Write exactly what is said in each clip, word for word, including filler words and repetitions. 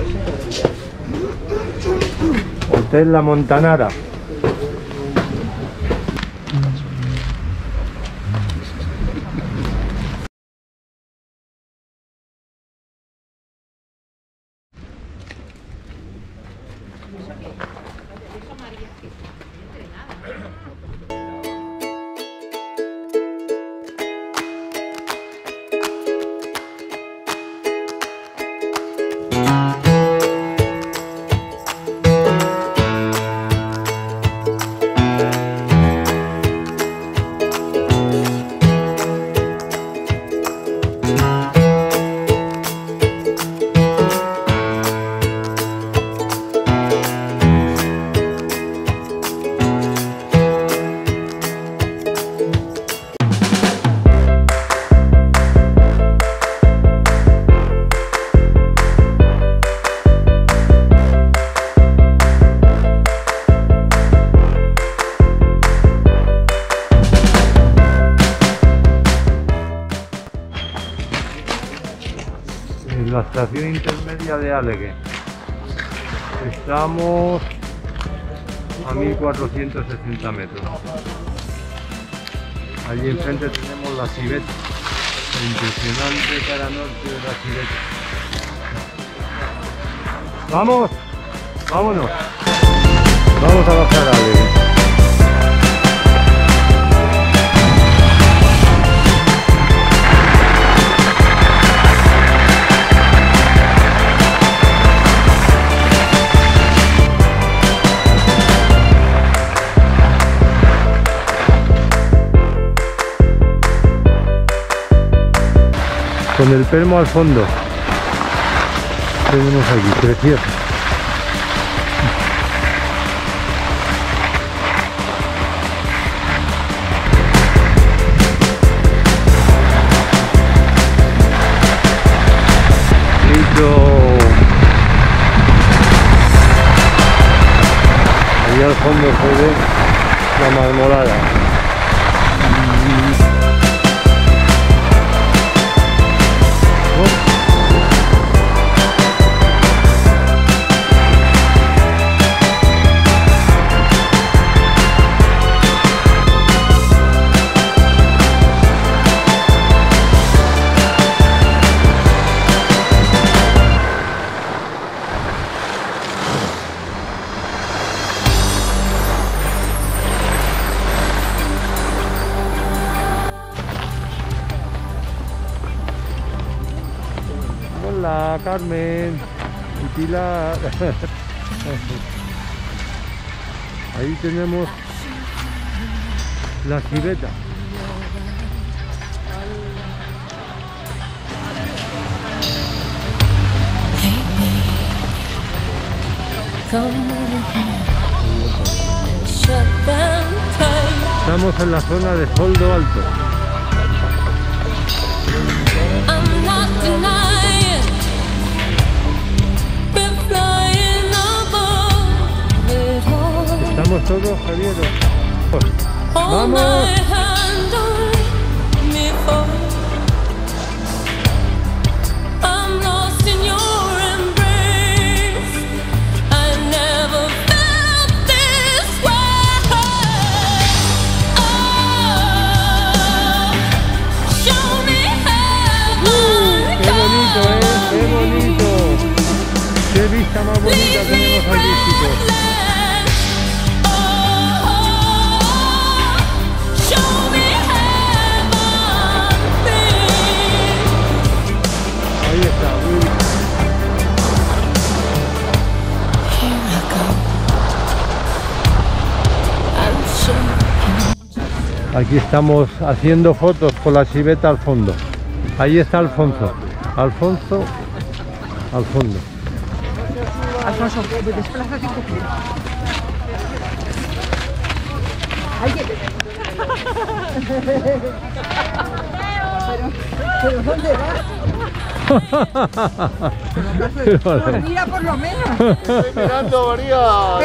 Hotel La Montanara. La estación intermedia de Alegue. Estamos a mil cuatrocientos sesenta metros. Allí enfrente tenemos la Civeta, la impresionante cara norte de la Civeta. ¡Vamos! ¡Vámonos! Vamos a bajar a Alegue. Con el Pelmo al fondo tenemos aquí, precioso. Ahí al fondo se ve la Marmolada. Hola Carmen y Pilar. Ahí tenemos la Civeta. Estamos en la zona de Soldo Alto. Estamos todos, Javier. ¡Vamos! ¡Qué vista más bonita tenemos aquí, chicos! Ahí está. Aquí estamos haciendo fotos con la Civeta al fondo. Ahí está Alfonso. Alfonso al fondo. Alfonso, desplázate un poquito. ¿Pero dónde vas? Mira por lo menos. Estoy mirando, María.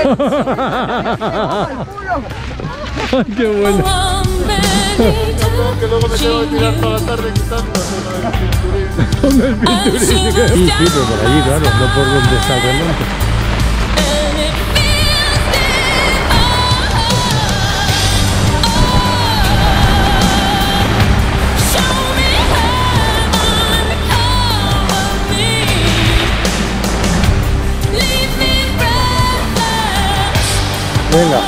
¡Ay, qué bueno! Que luego me tengo que tirar toda la tarde quitando el cinturón. montón de pinturillas. Sí, sí, pero por allí, claro, no por donde está el remonte. Venga.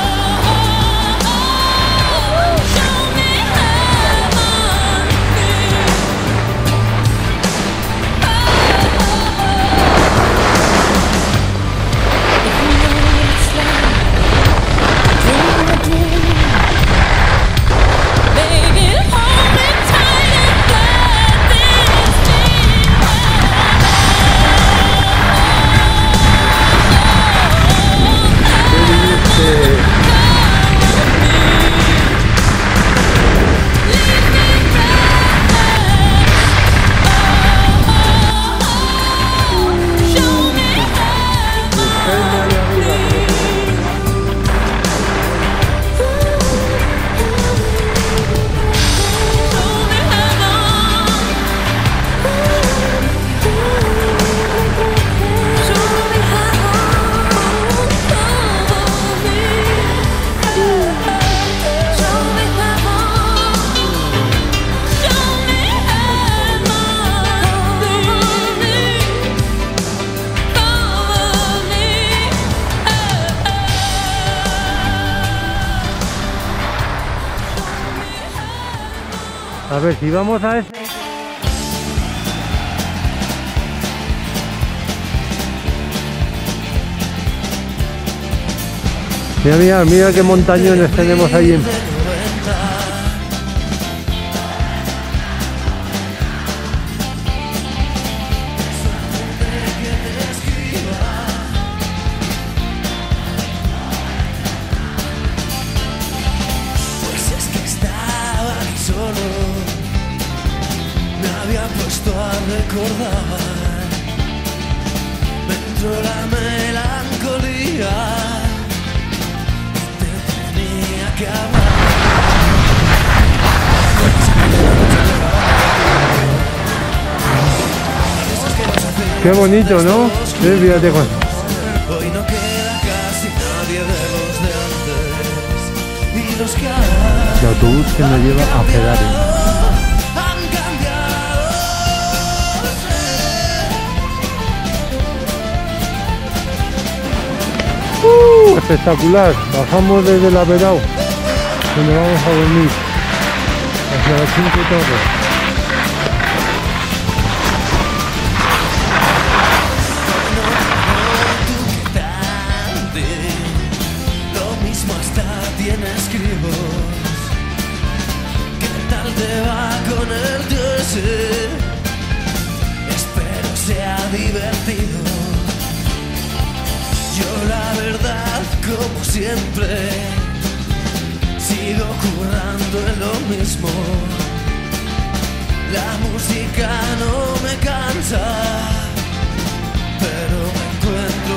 A ver, si vamos a ese... Mira, mira, mira qué montañones tenemos ahí en... recordar, me entró la melancolía, te tenía que hablar. Qué bonito, ¿no? Sí, fíjate con... Hoy no queda casi nadie de los de antes y los que hay. El autobús que nos lleva a Ferrari. Uh, espectacular, bajamos desde la Verao, donde vamos a dormir, hacia las cinco torres. Lo mismo hasta tienes críos. ¿Qué tal te va con el dios? Espero sea divertido. Yo la verdad, como siempre, sigo currando en lo mismo. La música no me cansa, pero me encuentro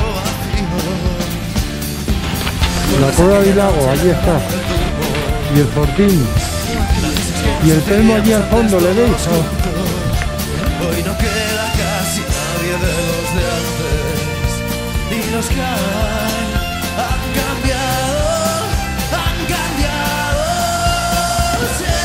vacío. La Cueva del Lago, allí está. Y el Fortín. Y el Telmo allí al fondo, ¿le veis? Oh. Hoy no queda casi nadie de los de antes. Y los que hay han cambiado, han cambiado, sí.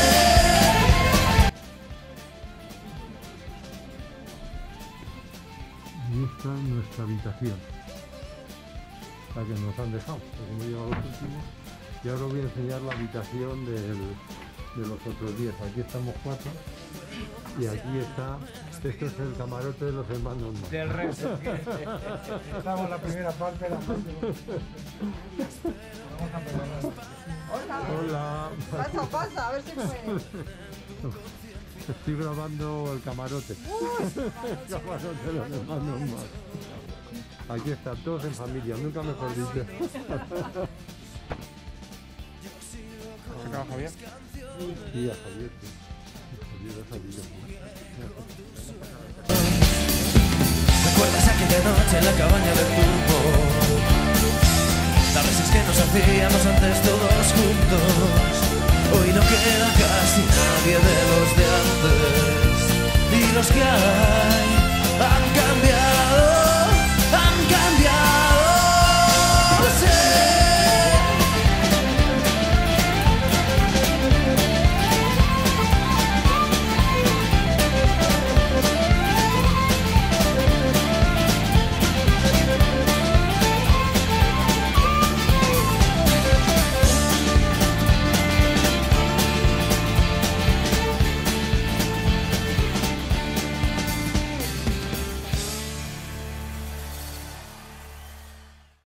Y esta es nuestra habitación, la que nos han dejado, porque hemos llegado a los últimos. Y ahora os voy a enseñar la habitación del, de los otros días. Aquí estamos cuatro. Y aquí está, esto es el camarote de los hermanos más. Del resto. Estamos en la primera parte de la parte. Hola. Hola. Pasa, pasa, a ver si puede. Estoy grabando el camarote. El camarote de los hermanos más. Aquí están todos en familia, nunca mejor dicho. ¿Se acaba Javier? Sí, a Javier, sí. Javier ha salido. ¿Recuerdas aquella noche en la cabaña del turbo? Las veces que nos hacíamos antes todos juntos. Hoy no queda casi nadie de los de antes. Y los que hay.